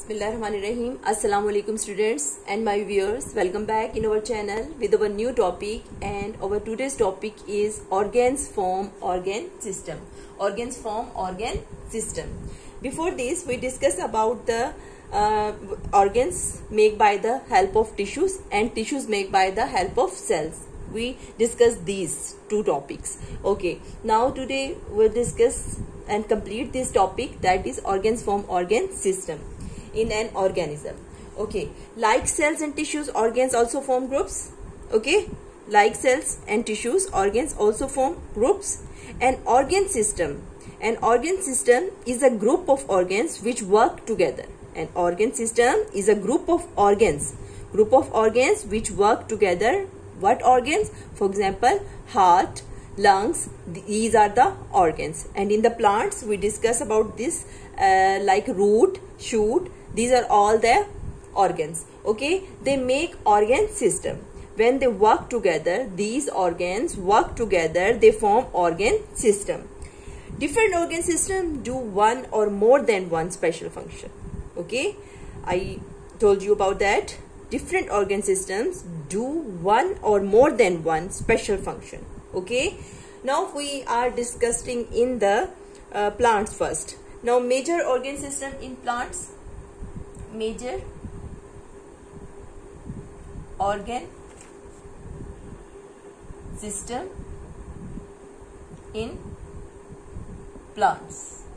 Bismillahirrahmanirrahim. Assalamu alaikum students and my viewers. Welcome back in our channel with our new topic, and our today's topic is organs form organ system. Organs form organ system. Before this we discuss about the organs made by the help of tissues and tissues made by the help of cells. We discuss these two topics. Okay, now today we'll discuss and complete this topic, that is organs form organ system in an organism. Okay, like cells and tissues, organs also form groups. Okay, like cells and tissues, organs also form groups. An organ system is a group of organs which work together. An organ system is a group of organs which work together. What organs? For example, heart, lungs, these are the organs. And in the plants we discuss about this, like root, shoot, these are all the organs. Okay, they make organ system. When they work together, these organs work together, they form organ system. Different organ system do one or more than one special function. Okay, I told you about that. Different organ systems do one or more than one special function. Okay, now we are discussing in the plants first. Now major organ system in plants. Major organ system in plants.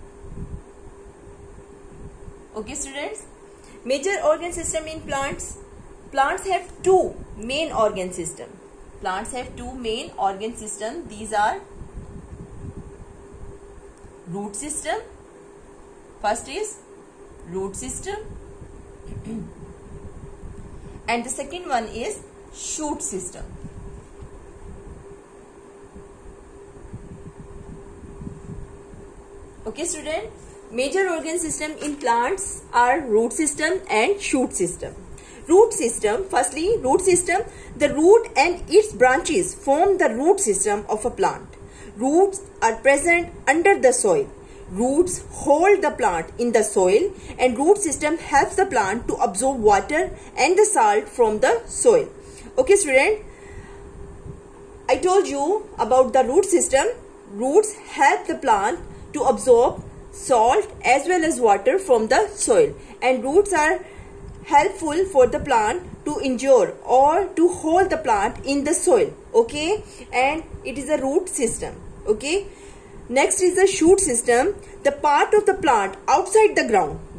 Okay students, major organ system in plants. Plants have two main organ system. These are root system. First is root system and the second one is shoot system. Okay student, major organ system in plants are root system and shoot system. Root system, firstly root system, the root and its branches form the root system of a plant. Roots are present under the soil. Roots hold the plant in the soil, and root system helps the plant to absorb water and the salt from the soil. Okay student, I told you about the root system. Roots help the plant to absorb salt as well as water from the soil, and roots are helpful for the plant to endure or to hold the plant in the soil. Okay, and it is a root system. Okay, next is the shoot system. The part of the plant outside the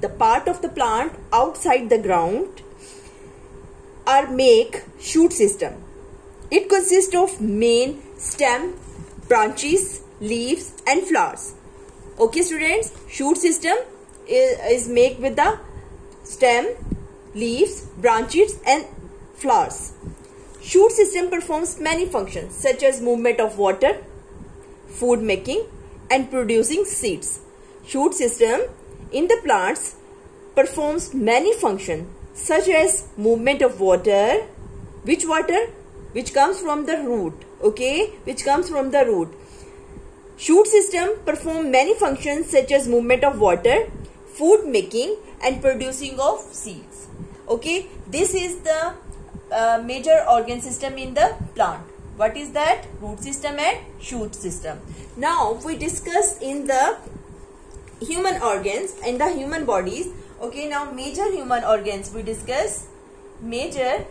ground, are make shoot system. It consists of main, stem, branches, leaves and flowers. Okay students, shoot system is made with the stem, leaves, branches and flowers. Shoot system performs many functions such as movement of water, food making and producing seeds. Shoot system in the plants performs many functions such as movement of water. Which water? Which comes from the root. Okay, which comes from the root. Shoot system perform many functions such as movement of water, food making and producing of seeds. Okay, this is the major organ system in the plant. What is that? Root system and shoot system. Now we discuss in the human organs and the human bodies. Okay, now major human organs we discuss. Major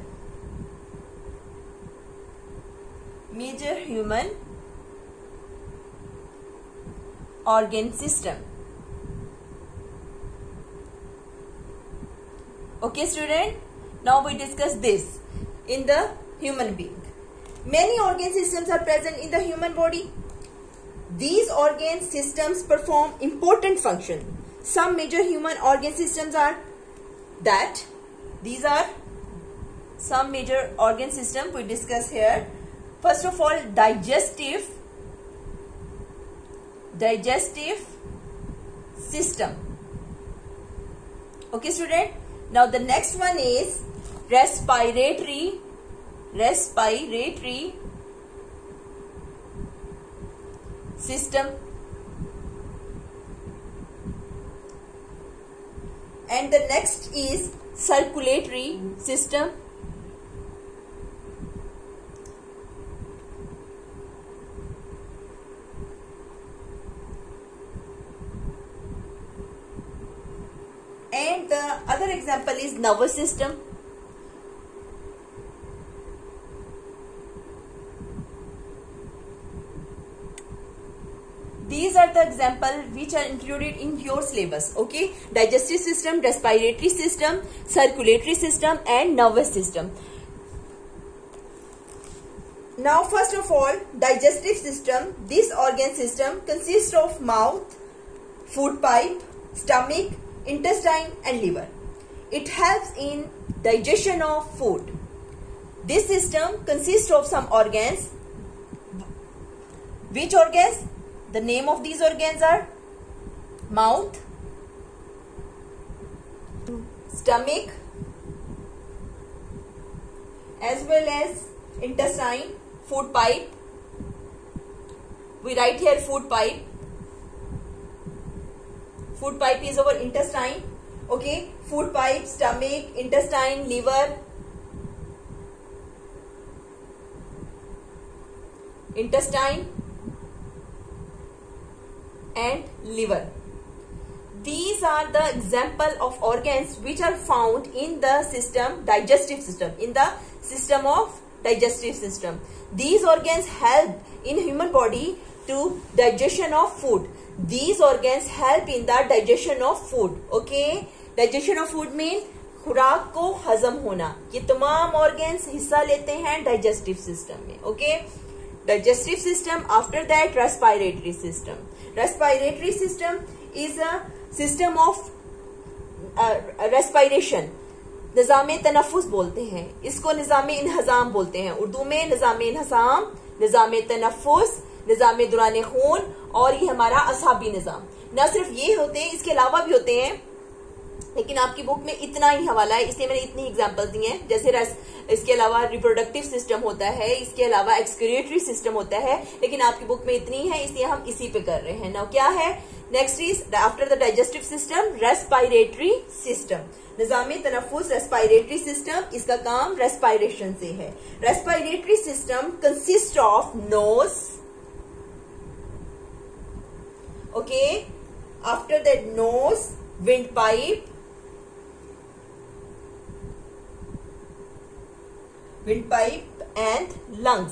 human organ system. Okay student, now we discuss this in the human being. Many organ systems are present in the human body. These organ systems perform important functions. Some major human organ systems are that. These are some major organ systems we discuss here. First of all, digestive system. Okay student, now the next one is respiratory system. and the next is circulatory system. And the other example is nervous system. These are the examples which are included in your syllabus. Okay, digestive system, respiratory system, circulatory system, and nervous system. Now, first of all, digestive system. This organ system consists of mouth, food pipe, stomach, intestine, and liver. It helps in digestion of food. This system consists of some organs. Which organs? The name of these organs are mouth, stomach, as well as intestine, food pipe. We write here food pipe. Food pipe is our intestine. Okay, food pipe, stomach, intestine, liver, intestine, and liver. These are the example of organs which are found in the system, digestive system, in the system of digestive system. These organs help in human body to digestion of food. These organs help in the digestion of food. Okay, digestion of food mean खुराक को हजम होना. ये तमाम organs हिस्सा लेते हैं digestive system में. Okay, digestive system. After that, respiratory system. Respiratory system is a system of respiration. निज़ाम तनफ़ुस बोलते हैं इसको, निज़ाम इन्हज़ाम बोलते हैं उर्दू में. निज़ाम इन्हज़ाम, निज़ाम तनफ़ुस, निज़ाम दुरान खून, और ये हमारा असाबी निज़ाम. न सिर्फ ये होते हैं, इसके अलावा भी होते हैं, लेकिन आपकी बुक में इतना ही हवाला है इसलिए मैंने इतनी एग्जांपल्स दी हैं. जैसे इसके अलावा रिप्रोडक्टिव सिस्टम होता है, इसके अलावा एक्सक्रीटरी सिस्टम होता है, लेकिन आपकी बुक में इतनी है इसलिए हम इसी पे कर रहे हैं. नाउ क्या है next is after the digestive system respiratory system. निज़ाम तनफ़ुस रेस्पिरेटरी सिस्टम, इसका काम रेस्पिरेशन से है. Respiratory system consist of nose. Okay, after that nose, windpipe, and lungs.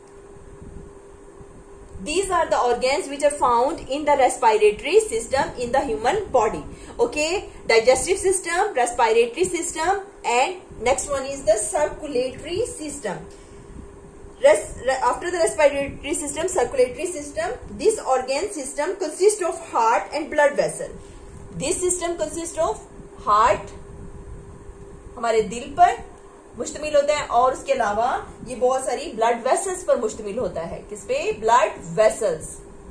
These are the organs which are found in the respiratory system in the human body. Okay, digestive system, respiratory system, and next one is the circulatory system. After the respiratory system, circulatory system, this organ system consists of heart and blood vessel. This system consists of heart, हमारे दिल पर मुश्तमिल होता है, और उसके अलावा ये बहुत सारी ब्लड वेसल्स पर मुश्तमिल होता है. किस पे? Blood vessels.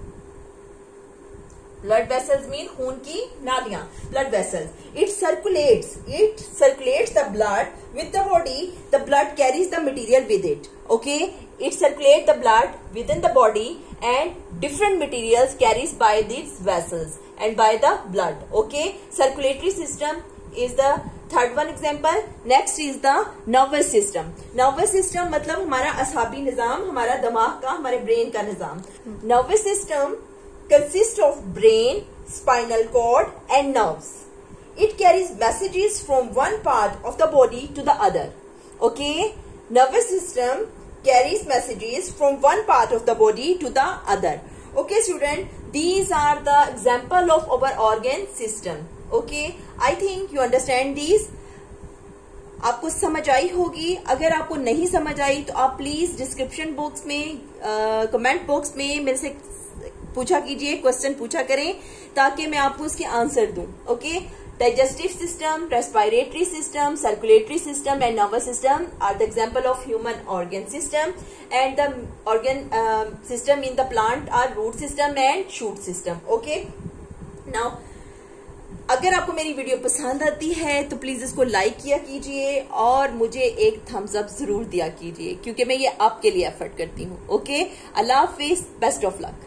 Blood vessels mean खून की नालियां. Blood vessels. It circulates the blood with the body. The blood carries the material with it. Okay, it circulates the blood within the body and different materials carries by these vessels and by the blood. Okay, circulatory system is the third one example. Next is the nervous system. Nervous system मतलब हमारा असाबी निजाम, हमारा दिमाग का, हमारे brain का निजाम. Nervous system consists of brain, spinal cord, and nerves. It carries messages from one part of the body to the other. Okay, nervous system carries messages from one part of the body to the other. Okay, student, these are the example of our organ system. Okay, I think you understand these. आपको समझ आई होगी. अगर आपको नहीं समझ आई तो आप प्लीज डिस्क्रिप्शन बॉक्स में, कमेंट बॉक्स में मेरे से पूछा कीजिए, क्वेश्चन पूछा करें ताकि मैं आपको उसके आंसर दूं. Okay, digestive system, respiratory system, circulatory system, and nervous system are the example of human organ system, and the organ system in the plant are root system and shoot system. Okay, now अगर आपको मेरी video पसंद आती है तो please इसको like किया कीजिए और मुझे एक थम्स अप जरूर दिया कीजिए, क्योंकि मैं ये आपके लिए एफर्ट करती हूँ. ओके, अल्लाह हाफिज, बेस्ट ऑफ लक.